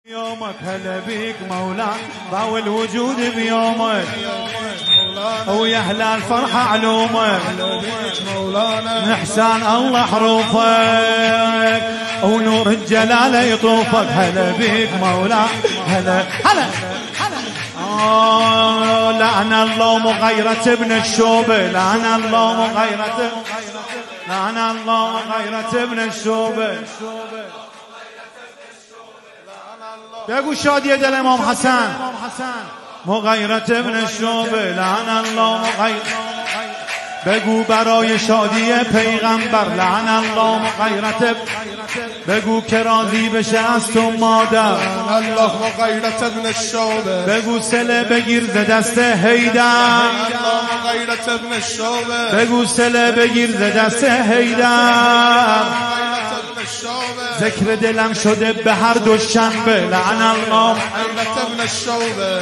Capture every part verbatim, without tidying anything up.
يومك هلا بيك مولانا ضاوي الوجود بيومك ويا اهل الفرحة علومك من احسان الله حروفك ونور الجلالة يطوفك هلا بيك مولانا هلا هلا آه لعن الله مغيرة ابن الشوبة لعن الله مغيرة لعن الله مغيرة ابن الشوبة بگو شادی دل امام حسن مغیرت ابن الشوبه لعن الله مغیر بگو برای شادی پیغمبر لعن الله مغیرت بگو که راضی بشه از تو مادر لعن الله مغیرت ابن الشوبه بگو سله بگیر ز دست حیدر لعن الله مغیرت ابن الشوبه بگو سله بگیر ز دست حیدر ذکر دلم شده به هر دوشنبه لعن الله مغیرت ابن الشوبه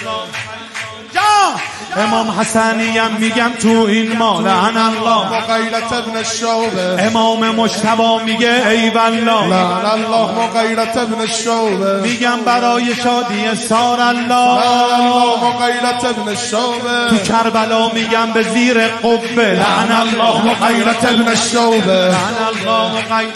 امام حسنیم میگم تو این ما لعن الله مغیرت ابن الشوبه امام مجتبی میگه ای والله لعن الله مغیرت ابن الشوبه میگم برای شادی سار الله لعن الله مغیرت ابن الشوبه تو کربلا میگم به زیر قبه لعن الله مغیرت ابن الشوبه لعن الله مغیرت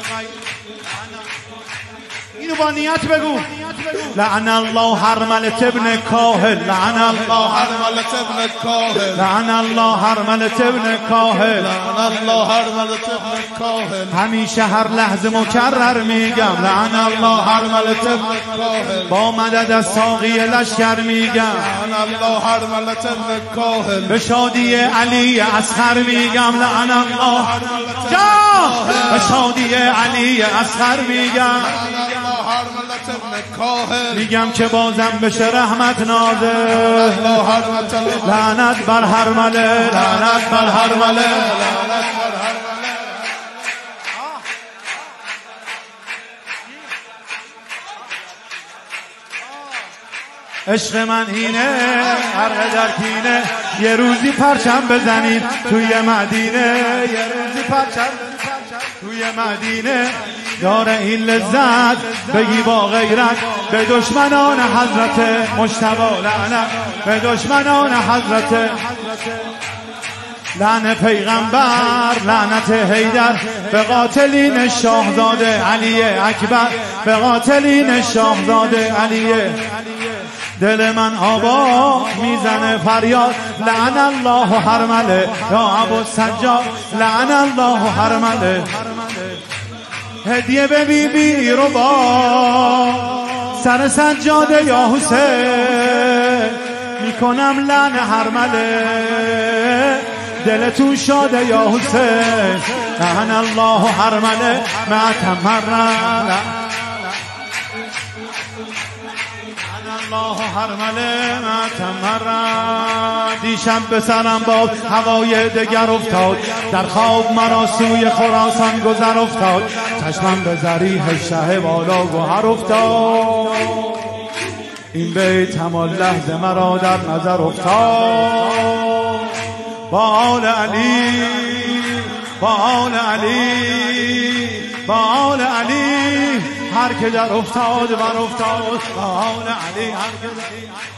اینو با نیت بگو لعن الله حرملة ابن کاهل لعن الله حرملة ابن کاهل لعن الله حرملة ابن کاهل لعن الله حرملة ابن کاهل همیشه هر لحظه مکرر میگم لعن الله حرملة ابن کاهل با مدد از ساقی لشکر میگم لعن الله حرملة ابن کاهل به شادی علی اصغر میگم لعن الله جا به شادی علی اصغر میگم حرملة ابن کاهل میگم که بازم بشه رحمت نازل لعنت بر حرمله لعنت بر حرمله لعنت بر حرمله عشق من اینه غرق در کینه یه روزی پرچم بزنید توی مدینه یه روزی پرچم توی مدینه داره این لذت بگی با غیرت به دشمنان حضرت مجتبی لعنت به دشمنان حضرت لعن پیغمبر لعنت حیدر به قاتلین شاهزاده علی اکبر به قاتلین شاهزاده علی دل من آبا میزنه فریاد لعن الله حرمله یا ابو سجاد لعن الله حرمله هدیه به بی بی رو با سر سجاده یا حسین میکنم لعن حرمله دلتون شاده یا حسین لعن الله حرمله معتمرن الله حرمله معتمرن دیشب به سرم باز هوای دگر افتاد در خواب مرا سوی خراسان گذر افتاد چشمم به ذریح شه بالا گوهر افتاد این بیت همان لحظه مرا در نظر افتاد با آل علی با آل علی با آل علی هر که در افتاد بر افتاد با آل علی هر که